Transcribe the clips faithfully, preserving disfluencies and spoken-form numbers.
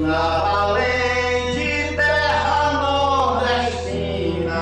na valente terra nordestina.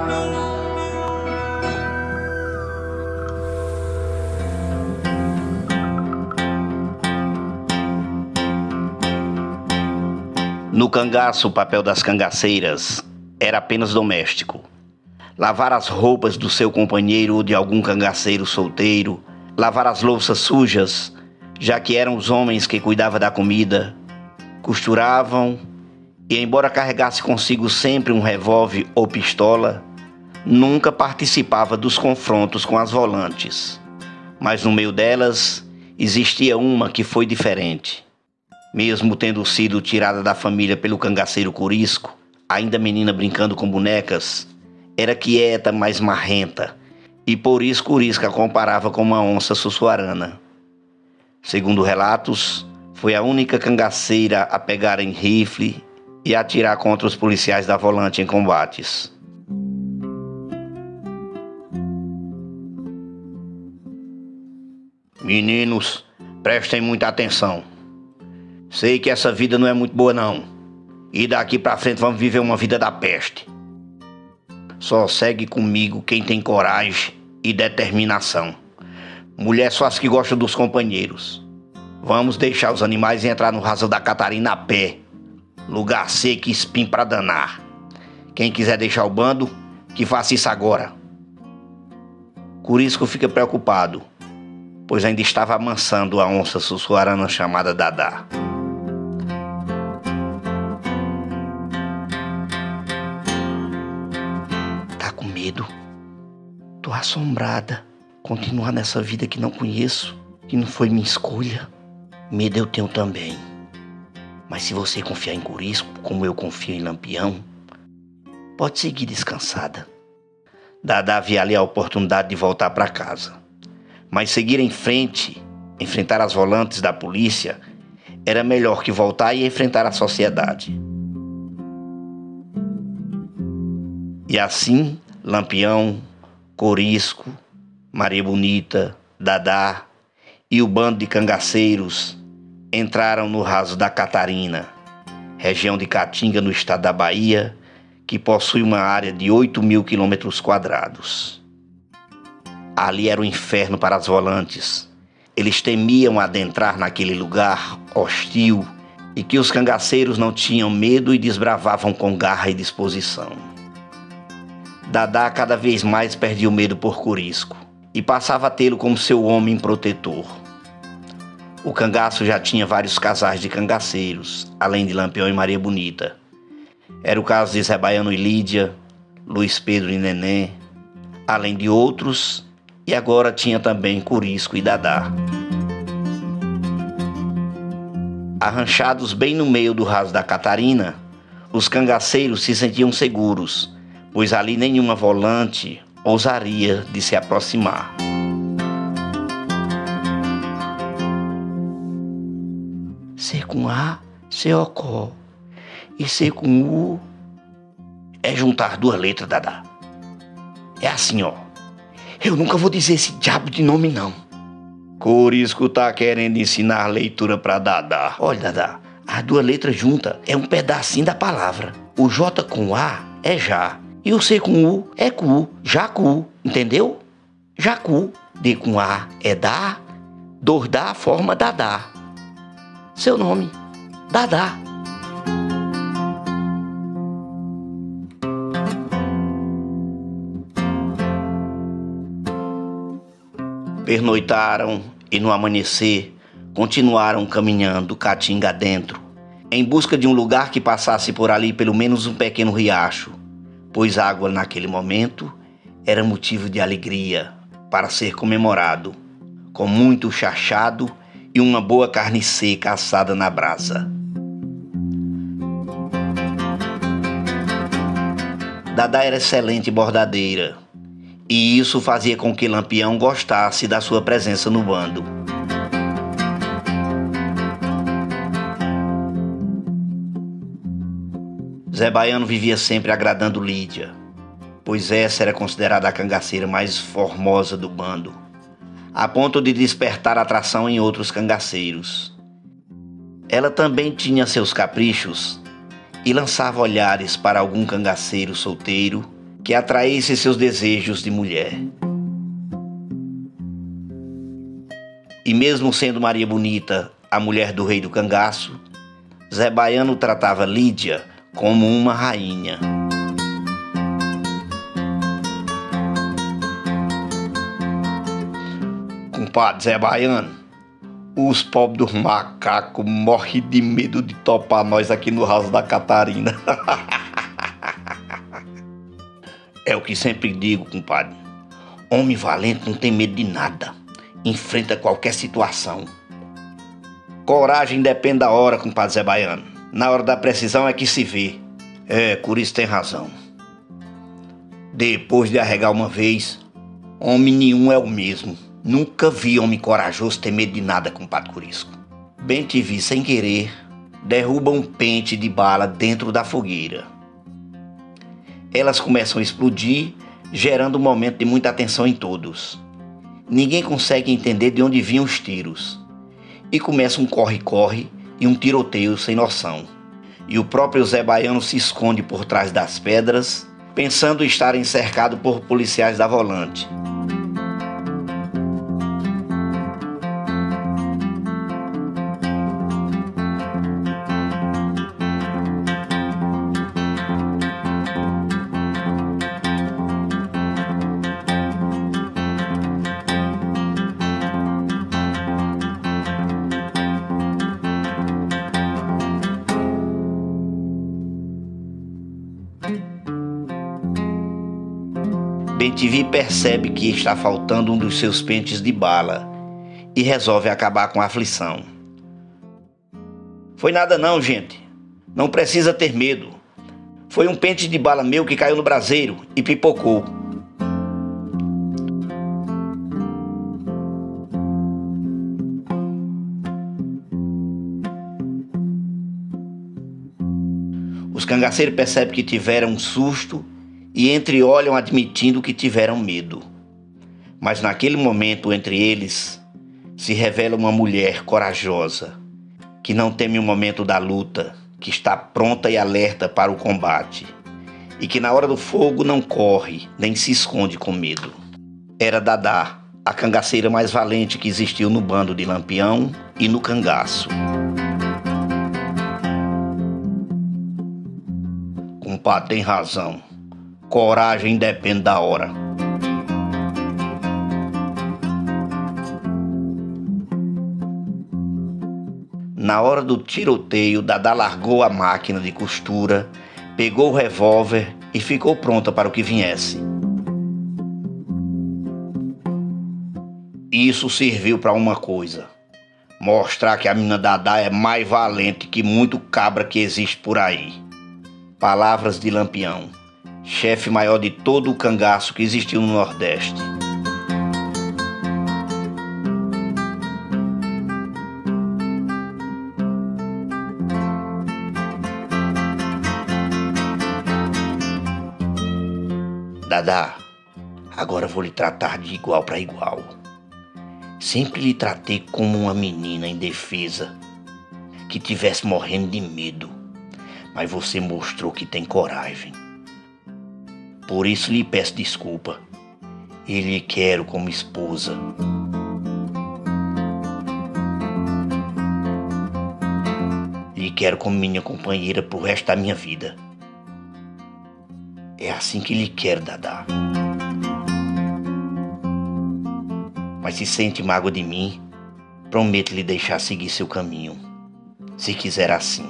No cangaço, o papel das cangaceiras era apenas doméstico. Lavar as roupas do seu companheiro ou de algum cangaceiro solteiro, lavar as louças sujas, já que eram os homens que cuidavam da comida, costuravam e, embora carregasse consigo sempre um revólver ou pistola, nunca participava dos confrontos com as volantes. Mas no meio delas existia uma que foi diferente. Mesmo tendo sido tirada da família pelo cangaceiro Corisco, ainda menina brincando com bonecas, era quieta, mas marrenta, e por isso Corisco a comparava com uma onça sussuarana. Segundo relatos, foi a única cangaceira a pegar em rifle e atirar contra os policiais da volante em combates. Meninos, prestem muita atenção. Sei que essa vida não é muito boa não, e daqui pra frente vamos viver uma vida da peste. Só segue comigo quem tem coragem e determinação. Mulher só as que gostam dos companheiros. Vamos deixar os animais e entrar no raso da Catarina a pé. Lugar seco e espinho pra danar. Quem quiser deixar o bando, que faça isso agora. Corisco fica preocupado, pois ainda estava amansando a onça sussuarana chamada Dadá. Com medo, tô assombrada. Continuar nessa vida que não conheço, que não foi minha escolha. Medo eu tenho também. Mas se você confiar em Corisco, como eu confio em Lampião, pode seguir descansada. Dadá havia ali a oportunidade de voltar para casa. Mas seguir em frente, enfrentar as volantes da polícia, era melhor que voltar e enfrentar a sociedade. E assim, Lampião, Corisco, Maria Bonita, Dadá e o bando de cangaceiros entraram no raso da Catarina, região de Caatinga, no estado da Bahia, que possui uma área de oito mil quilômetros quadrados. Ali era o inferno para as volantes. Eles temiam adentrar naquele lugar hostil e que os cangaceiros não tinham medo e desbravavam com garra e disposição. Dadá cada vez mais perdia o medo por Corisco e passava a tê-lo como seu homem protetor. O cangaço já tinha vários casais de cangaceiros, além de Lampião e Maria Bonita. Era o caso de Zé Baiano e Lídia, Luiz Pedro e Neném, além de outros, e agora tinha também Corisco e Dadá. Arranchados bem no meio do raso da Catarina, os cangaceiros se sentiam seguros, pois ali nenhuma volante ousaria de se aproximar. C com A, C ocó. E C com U é juntar duas letras, Dadá. É assim, ó. Eu nunca vou dizer esse diabo de nome, não. Corisco tá querendo ensinar leitura pra Dadá. Olha, Dadá, as duas letras juntas é um pedacinho da palavra. O J com A é já. E o C com U é cu, jacu, entendeu? Jacu. D com A é dá, dor dá, forma Dadá. Seu nome, Dadá. Pernoitaram e no amanhecer continuaram caminhando Caatinga dentro, em busca de um lugar que passasse por ali pelo menos um pequeno riacho, pois água naquele momento era motivo de alegria para ser comemorado, com muito chachado e uma boa carne seca assada na brasa. Dadá era excelente bordadeira, e isso fazia com que Lampião gostasse da sua presença no bando. Zé Baiano vivia sempre agradando Lídia, pois essa era considerada a cangaceira mais formosa do bando, a ponto de despertar atração em outros cangaceiros. Ela também tinha seus caprichos e lançava olhares para algum cangaceiro solteiro que atraísse seus desejos de mulher. E mesmo sendo Maria Bonita a mulher do rei do cangaço, Zé Baiano tratava Lídia como uma rainha. Compadre Zé Baiano, os pobres dos macacos morrem de medo de topar nós aqui no House da Catarina. É o que sempre digo, compadre. Homem valente não tem medo de nada. Enfrenta qualquer situação. Coragem depende da hora, compadre Zé Baiano. Na hora da precisão é que se vê. É, Curiço tem razão. Depois de arregar uma vez, homem nenhum é o mesmo. Nunca vi homem corajoso ter medo de nada, compadre Curiço. Bem te vi sem querer, derruba um pente de bala dentro da fogueira. Elas começam a explodir, gerando um momento de muita atenção em todos. Ninguém consegue entender de onde vinham os tiros. E começa um corre-corre e um tiroteio sem noção. E o próprio Zé Baiano se esconde por trás das pedras, pensando estar cercado por policiais da volante. Bem-te-vi percebe que está faltando um dos seus pentes de bala e resolve acabar com a aflição. Foi nada não, gente. Não precisa ter medo. Foi um pente de bala meu que caiu no braseiro e pipocou. Os cangaceiros percebem que tiveram um susto e entreolham admitindo que tiveram medo. Mas naquele momento, entre eles, se revela uma mulher corajosa, que não teme o momento da luta, que está pronta e alerta para o combate, e que na hora do fogo não corre, nem se esconde com medo. Era Dadá, a cangaceira mais valente que existiu no bando de Lampião e no cangaço. Compadre tem razão. Coragem depende da hora. Na hora do tiroteio, Dadá largou a máquina de costura, pegou o revólver e ficou pronta para o que viesse. Isso serviu para uma coisa: mostrar que a menina Dadá é mais valente que muito cabra que existe por aí. Palavras de Lampião, chefe maior de todo o cangaço que existiu no Nordeste. Dadá, agora vou lhe tratar de igual para igual. Sempre lhe tratei como uma menina indefesa, que tivesse morrendo de medo, mas você mostrou que tem coragem. Por isso lhe peço desculpa e lhe quero como esposa. Lhe quero como minha companheira pro resto da minha vida. É assim que lhe quero, Dadá. Mas se sente mágoa de mim, prometo lhe deixar seguir seu caminho, se quiser assim.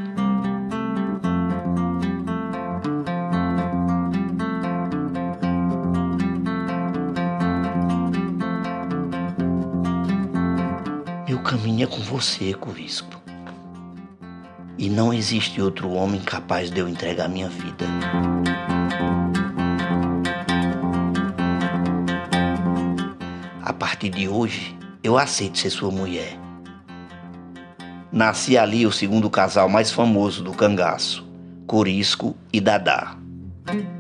Meu caminho é com você, Curiço. E não existe outro homem capaz de eu entregar minha vida. A partir de hoje, eu aceito ser sua mulher. Nasci ali o segundo casal mais famoso do cangaço, Curiço e Dadá.